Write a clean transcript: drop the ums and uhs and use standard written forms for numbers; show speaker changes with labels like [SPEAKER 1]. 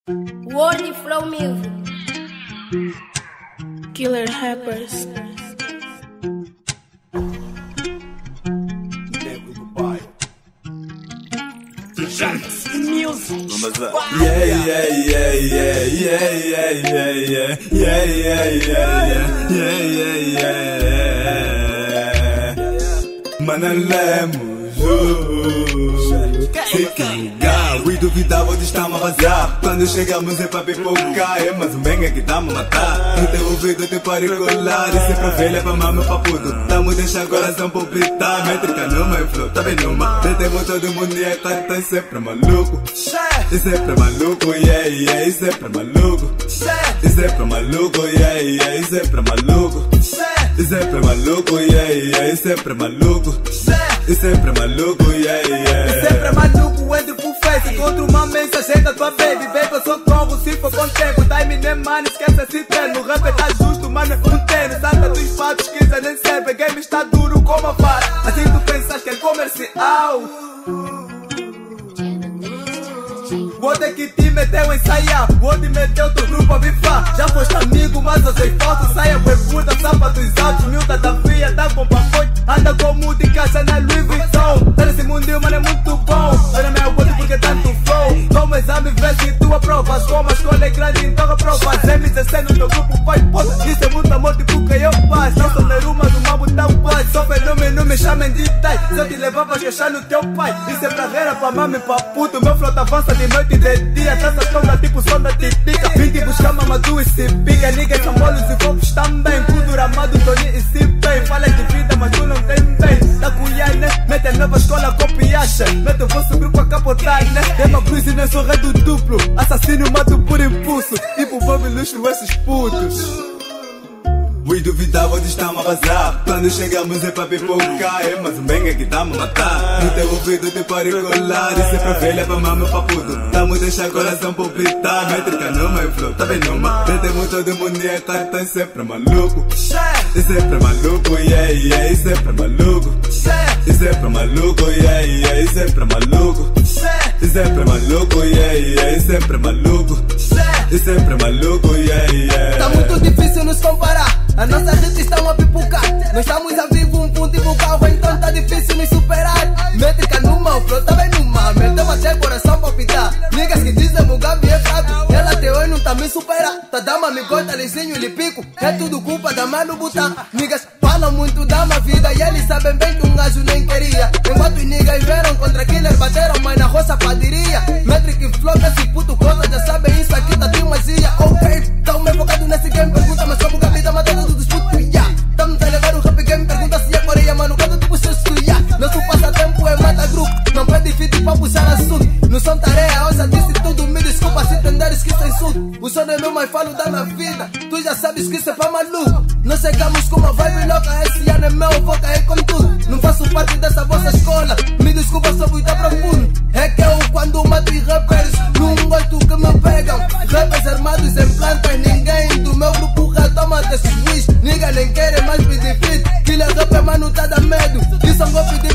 [SPEAKER 1] World Flow Music.
[SPEAKER 2] Killer Rappers.
[SPEAKER 3] Manalemos e duvidava onde estamos a vazar. Quando chegamos é pra pipocar, é mas o bem é que tamo a matar. No teu ouvido tem para colar, e sempre velha pra mama pra puto. Tamo deixando coração palpitar, métrica numa e flow, tá bem numa. Detemos todo mundo e é claro que tá sempre maluco. E sempre maluco, yeah, yeah, e sempre maluco. E sempre maluco, yeah, yeah, e sempre maluco. E sempre maluco, yeah, yeah, e sempre maluco. E sempre maluco, yeah, yeah.
[SPEAKER 4] E sempre maluco, entre pro face. Encontro uma mensagem da tua baby. Baby, eu socorro, se for com tempo. Time nem mano, esquece esse treino. O rap tá justo, mano, é um tênis. Santa dos fatos, 15 nem serve. Game está duro como a vara. Assim tu pensas que é comercial. O outro é que te meteu a ensaiar. O outro meteu teu grupo a bifar. Já foste amigo, mas eu sei falso. Saia puta, sapatos altos. Milta da fria, dá bom pra fonte. Anda com multa e caixa na Louis Vuitton. Tá nesse mundinho, mano, é muito bom. Olha minha boca porque tanto flow. Toma exame, vê se tu aprovas. Como a escola é grande, então aprovas. M16 no teu grupo faz poça. Isso é muito amor, tipo que eu passo. Não sou neruma do mambo tão quase. Sou fenômeno, me chamem de tai. Se eu te levar pra queixar no teu pai. Isso é pra guerra, pra mama e pra puto. Meu flota avança de noite e de dia. Trança sonda tipo som da titica. Vim te buscar mamadu e se pica. Niggas são bolos e fofos também. Puto amado, Tony e se bem. Fala de vida, mas tu não tem bem. Da colher, né? Mete a nova escola, copiacha. Mete o vosso grupo a capotar, né? Tem uma cruz e não sou rei do duplo. Assassino, mato por impulso. E pro povo ilustro esses putos.
[SPEAKER 3] We duvidava onde estamos a vazar. Quando chegamos é pra pipocar, é mas o bem é que tamo a matar. No teu ouvido tem para colar, e sempre velha pra mama pra puto. Tamo deixando coração palpitar, métrica numa e flow, tá bem numa. Detemos todo mundo e é claro que tá sempre maluco. E sempre maluco, yeah, yeah, e sempre maluco. E sempre maluco, yeah, yeah, e sempre maluco. E sempre maluco, yeah, yeah, e sempre maluco. E sempre maluco, yeah, yeah.
[SPEAKER 4] Tá muito difícil nos comparar. A nossa gente está a pipocar. Nós estamos a vivo um ponto e o carro, então tá difícil me superar. Métrica numa, o flow tá bem numa. Meteu até coração palpitar. Niggas que dizem o Gabi é fraco. Ela até hoje não tá me superar. Tá dama, me corta, lisinho, lhe pico. É tudo culpa da mano botar. Niggas falam muito da minha vida e eles sabem bem que um gajo nem queria. Enquanto os niggas vieram contra killer, bateram mãe na roça padiria. Métrica e flow, esse puto conta, já sabem isso aqui tá primazia. Ok, tão me focado nesse game, pergunta mas como o Gabi tá matando todos os putos, yeah. Tamo a levar o rap game, pergunta se é Coreia, mano, cada tipo seu yeah. Nosso passatempo é mata grupo, não pede fit pra puxar assunto. Não são tarefa, ouça disse tudo, me desculpa se entenderes que isso é insulto. O som é meu, mas falo da minha vida, tu já sabes que isso é pra maluco. Nós chegamos com uma vibe louca, esse ano é meu, vou cair com tudo. Não faço parte dessa vossa escola, me desculpa, sou muito profundo. É que eu quando mato e rappers, não gosto que me pegam. Rappers armados em plantas, ninguém do meu grupo retoma desse wish. Nigga nem querem mais pedir fit, killer rapper mano tá da medo. Isso é um golpe de